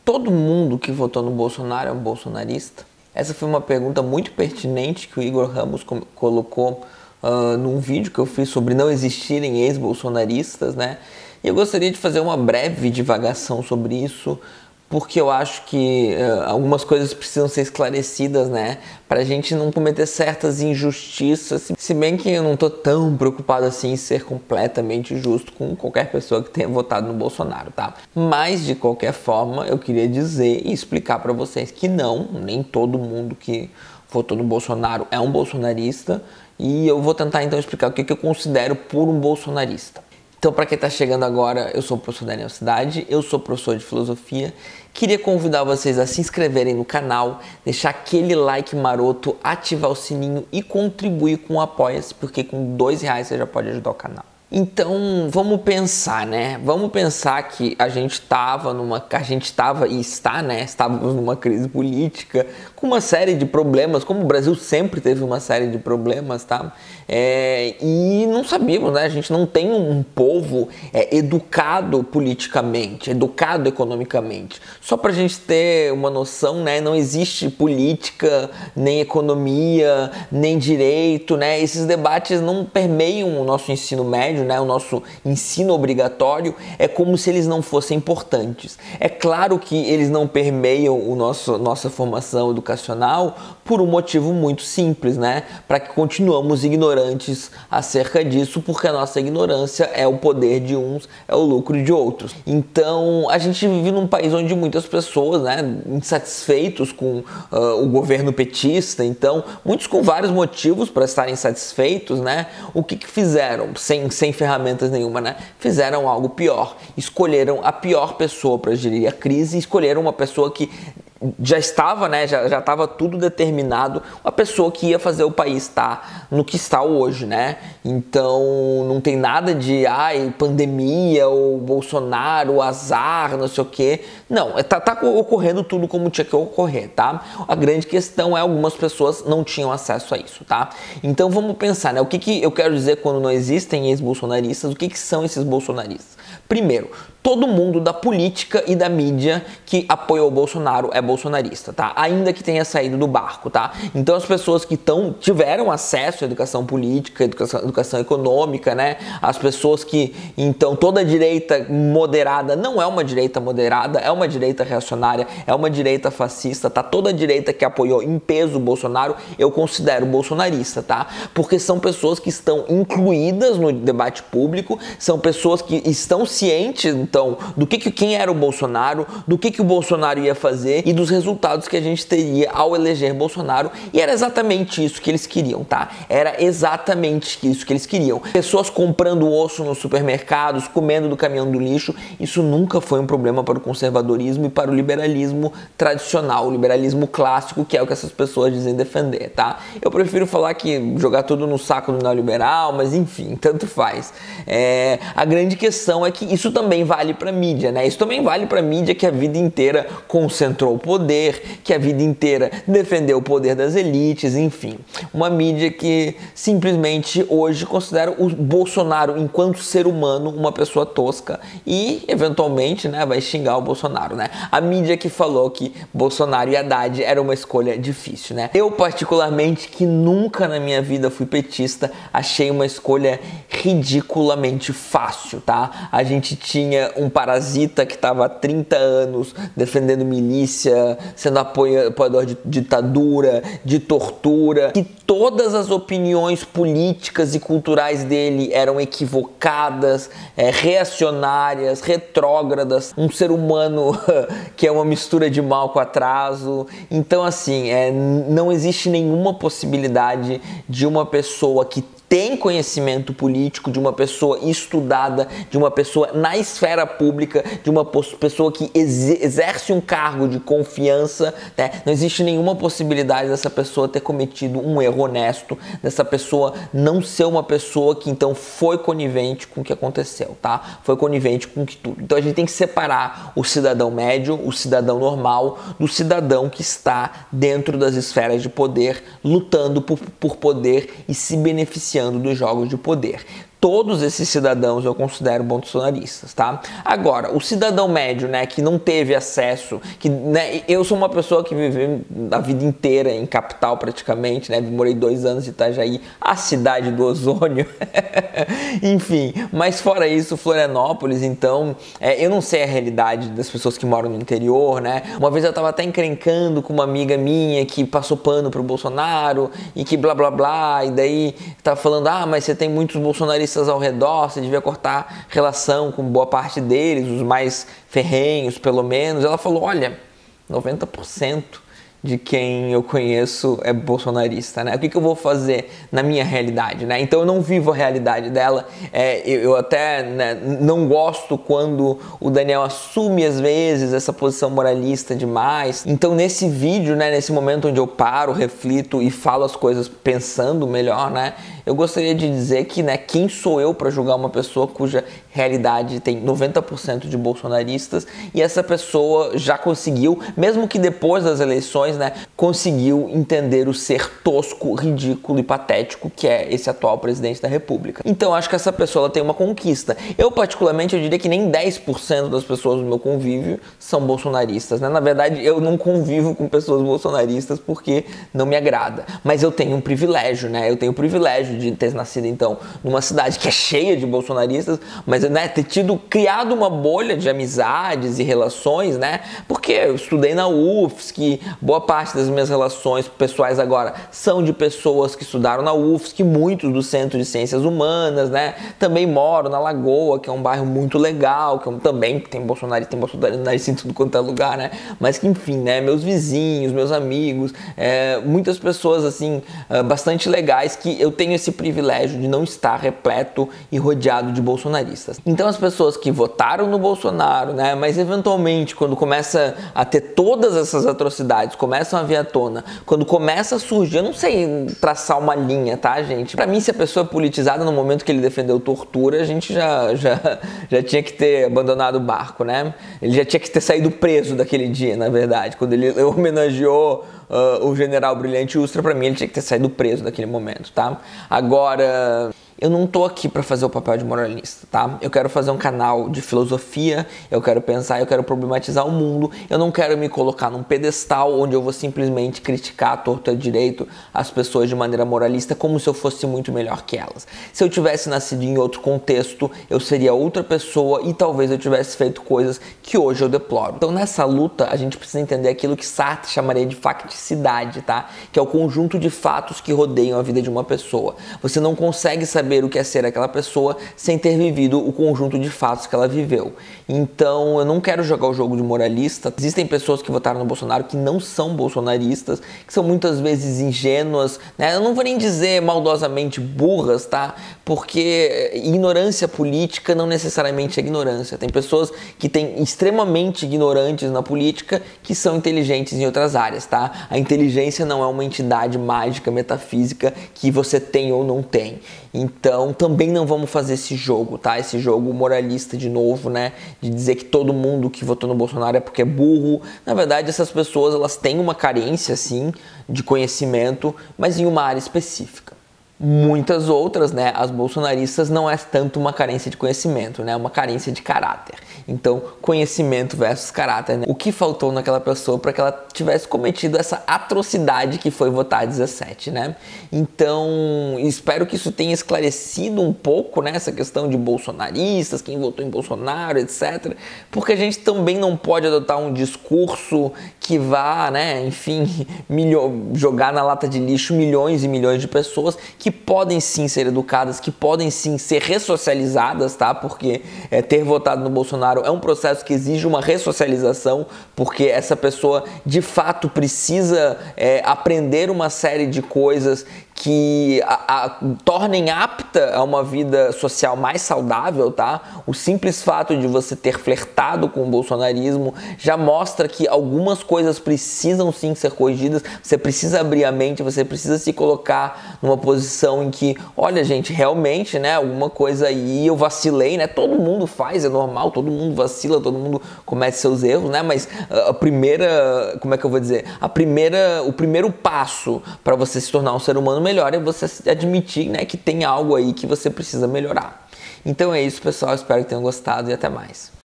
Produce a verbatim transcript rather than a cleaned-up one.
Todo mundo que votou no Bolsonaro é um bolsonarista? Essa foi uma pergunta muito pertinente que o Igor Ramos colocou uh, num vídeo que eu fiz sobre não existirem ex-bolsonaristas, né? E eu gostaria de fazer uma breve divagação sobre isso, porque eu acho que uh, algumas coisas precisam ser esclarecidas, né? Pra gente não cometer certas injustiças, se bem que eu não tô tão preocupado assim em ser completamente justo com qualquer pessoa que tenha votado no Bolsonaro, tá? Mas, de qualquer forma, eu queria dizer e explicar pra vocês que não, nem todo mundo que votou no Bolsonaro é um bolsonarista, e eu vou tentar então explicar o que, que eu considero por um bolsonarista. Então, para quem está chegando agora, eu sou o professor Daniel Cidade, eu sou professor de filosofia. Queria convidar vocês a se inscreverem no canal, deixar aquele like maroto, ativar o sininho e contribuir com o Apoia-se, porque com dois reais você já pode ajudar o canal. Então, vamos pensar, né? Vamos pensar que a gente estava numa, a gente estava e está, né? Estávamos numa crise política com uma série de problemas, como o Brasil sempre teve uma série de problemas, tá? É, e não sabíamos, né? A gente não tem um povo é, educado politicamente, educado economicamente. Só para a gente ter uma noção, né? Não existe política, nem economia, nem direito, né? Esses debates não permeiam o nosso ensino médio, né, o nosso ensino obrigatório, é como se eles não fossem importantes. É claro que eles não permeiam o nosso, nossa formação educacional por um motivo muito simples, né, para que continuamos ignorantes acerca disso, porque a nossa ignorância é o poder de uns, é o lucro de outros. Então, a gente vive num país onde muitas pessoas, né, insatisfeitos com uh, o governo petista, então, muitos com vários motivos para estarem insatisfeitos, né, o que que fizeram? Sem, sem ferramentas nenhuma, né? Fizeram algo pior. Escolheram a pior pessoa para gerir a crise, escolheram uma pessoa que já estava, né, já já estava tudo determinado, uma pessoa que ia fazer o país estar no que está hoje, né? Então, não tem nada de, ai, pandemia, ou Bolsonaro, azar, não sei o quê. Não, tá, tá ocorrendo tudo como tinha que ocorrer, tá? A grande questão é algumas pessoas não tinham acesso a isso, tá? Então, vamos pensar, né? O que que eu quero dizer quando não existem ex-bolsonaristas? O que que são esses bolsonaristas? Primeiro, todo mundo da política e da mídia que apoiou o Bolsonaro é bolsonarista, tá? Ainda que tenha saído do barco, tá? Então as pessoas que tão, tiveram acesso à educação política, educação, educação econômica, né? As pessoas que, então, toda a direita moderada não é uma direita moderada, é uma direita reacionária, é uma direita fascista, tá? Toda a direita que apoiou em peso o Bolsonaro, eu considero bolsonarista, tá? Porque são pessoas que estão incluídas no debate público, são pessoas que estão cientes, então, do que, que quem era o Bolsonaro, do que, que o Bolsonaro ia fazer e dos resultados que a gente teria ao eleger Bolsonaro. E era exatamente isso que eles queriam, tá? Era exatamente isso que eles queriam. Pessoas comprando osso nos supermercados, comendo do caminhão do lixo, isso nunca foi um problema para o conservadorismo e para o liberalismo tradicional, o liberalismo clássico, que é o que essas pessoas dizem defender, tá? Eu prefiro falar que jogar tudo no saco do neoliberal, mas enfim, tanto faz. É, a grande questão é que isso também vale para mídia, né? Isso também vale para mídia que a vida inteira concentrou o poder, que a vida inteira defendeu o poder das elites, enfim. Uma mídia que simplesmente hoje considera o Bolsonaro enquanto ser humano uma pessoa tosca e eventualmente, né, vai xingar o Bolsonaro, né? A mídia que falou que Bolsonaro e Haddad era uma escolha difícil, né? Eu particularmente, que nunca na minha vida fui petista, achei uma escolha ridiculamente fácil, tá? A gente tinha um parasita que estava há trinta anos defendendo milícia, sendo apoiador de ditadura, de tortura, que todas as opiniões políticas e culturais dele eram equivocadas, é, reacionárias, retrógradas, um ser humano que é uma mistura de mal com atraso. Então, assim, é, não existe nenhuma possibilidade de uma pessoa que tem conhecimento político, de uma pessoa estudada, de uma pessoa na esfera pública, de uma pessoa que exerce um cargo de confiança, né? Não existe nenhuma possibilidade dessa pessoa ter cometido um erro honesto, dessa pessoa não ser uma pessoa que então foi conivente com o que aconteceu, tá? Foi conivente com que tudo. Então a gente tem que separar o cidadão médio, o cidadão normal, do cidadão que está dentro das esferas de poder, lutando por, por poder e se beneficiando dos jogos de poder. todos esses cidadãos eu considero bolsonaristas, tá? Agora, o cidadão médio, né, que não teve acesso, que, né, eu sou uma pessoa que viveu a vida inteira em capital praticamente, né, morei dois anos em Itajaí, a cidade do ozônio, enfim, mas fora isso, Florianópolis, então, é, eu não sei a realidade das pessoas que moram no interior, né, uma vez eu tava até encrencando com uma amiga minha que passou pano pro Bolsonaro e que blá blá blá, e daí tava falando, ah, mas você tem muitos bolsonaristas ao redor, você devia cortar relação com boa parte deles, os mais ferrenhos pelo menos. Ela falou, olha, noventa por cento de quem eu conheço é bolsonarista, né? O que, que eu vou fazer na minha realidade, né? Então eu não vivo a realidade dela, é, eu, eu até né, não gosto quando o Daniel assume às vezes essa posição moralista demais. Então nesse vídeo, né, nesse momento onde eu paro, reflito e falo as coisas pensando melhor, né? Eu gostaria de dizer que, né, quem sou eu para julgar uma pessoa cuja realidade tem noventa por cento de bolsonaristas e essa pessoa já conseguiu, mesmo que depois das eleições, né, conseguiu entender o ser tosco, ridículo e patético que é esse atual presidente da República. Então acho que essa pessoa ela tem uma conquista. Eu particularmente eu diria que nem dez por cento das pessoas do meu convívio são bolsonaristas, né? Na verdade eu não convivo com pessoas bolsonaristas porque não me agrada, mas eu tenho um privilégio, né? Eu tenho o privilégio de ter nascido então numa cidade que é cheia de bolsonaristas, mas né, ter tido, criado uma bolha de amizades e relações, né? Porque eu estudei na U F S C, boa parte das minhas relações pessoais agora são de pessoas que estudaram na U F S C, muitos do Centro de Ciências Humanas, né? Também moro na Lagoa, que é um bairro muito legal, que eu, também tem bolsonarista, tem bolsonarista em tudo quanto é lugar, né? Mas que enfim, né? Meus vizinhos, meus amigos, é, muitas pessoas assim, bastante legais que eu tenho esse privilégio de não estar repleto e rodeado de bolsonaristas. Então as pessoas que votaram no Bolsonaro, né, mas eventualmente quando começa a ter todas essas atrocidades, começam a vir à tona, quando começa a surgir, eu não sei traçar uma linha, tá, gente? Pra mim, se a pessoa é politizada no momento que ele defendeu tortura, a gente já, já, já tinha que ter abandonado o barco, né? Ele já tinha que ter saído preso daquele dia, na verdade, quando ele homenageou Uh, o general Brilhante Ustra, pra mim ele tinha que ter saído preso naquele momento, tá? Agora, eu não tô aqui pra fazer o papel de moralista, tá? Eu quero fazer um canal de filosofia, eu quero pensar, eu quero problematizar o mundo, eu não quero me colocar num pedestal onde eu vou simplesmente criticar a torto e a direito as pessoas de maneira moralista como se eu fosse muito melhor que elas. Se eu tivesse nascido em outro contexto, eu seria outra pessoa e talvez eu tivesse feito coisas que hoje eu deploro. Então nessa luta, a gente precisa entender aquilo que Sartre chamaria de facticidade, tá? Que é o conjunto de fatos que rodeiam a vida de uma pessoa. Você não consegue saber o que é ser aquela pessoa sem ter vivido o conjunto de fatos que ela viveu. Então eu não quero jogar o jogo de moralista. Existem pessoas que votaram no Bolsonaro que não são bolsonaristas, que são muitas vezes ingênuas, né? Eu não vou nem dizer maldosamente burras, tá? Porque ignorância política não necessariamente é ignorância. Tem pessoas que têm extremamente ignorantes na política que são inteligentes em outras áreas, tá? A inteligência não é uma entidade mágica, metafísica que você tem ou não tem. Então também não vamos fazer esse jogo, tá? Esse jogo moralista de novo, né? De dizer que todo mundo que votou no Bolsonaro é porque é burro. Na verdade, essas pessoas elas têm uma carência, sim, de conhecimento, mas em uma área específica. Muitas outras, né, as bolsonaristas não é tanto uma carência de conhecimento, né, é uma carência de caráter. Então, conhecimento versus caráter, né? O que faltou naquela pessoa para que ela tivesse cometido essa atrocidade que foi votar dezessete, né? Então, espero que isso tenha esclarecido um pouco, né, essa questão de bolsonaristas, quem votou em Bolsonaro, etcétera. Porque a gente também não pode adotar um discurso que vá, né, enfim, milho- jogar na lata de lixo milhões e milhões de pessoas que podem sim ser educadas, que podem sim ser ressocializadas, tá? Porque é, ter votado no Bolsonaro é um processo que exige uma ressocialização, porque essa pessoa de fato precisa é, aprender uma série de coisas que a, a, tornem apta a uma vida social mais saudável, tá? O simples fato de você ter flertado com o bolsonarismo já mostra que algumas coisas precisam sim ser corrigidas, você precisa abrir a mente, você precisa se colocar numa posição em que, olha gente, realmente, né, alguma coisa aí eu vacilei, né? Todo mundo faz, é normal, todo mundo vacila, todo mundo comete seus erros, né? Mas a primeira, como é que eu vou dizer? A primeira, o primeiro passo para você se tornar um ser humano melhor melhor é você admitir, né, que tem algo aí que você precisa melhorar. Então é isso, pessoal. Espero que tenham gostado e até mais.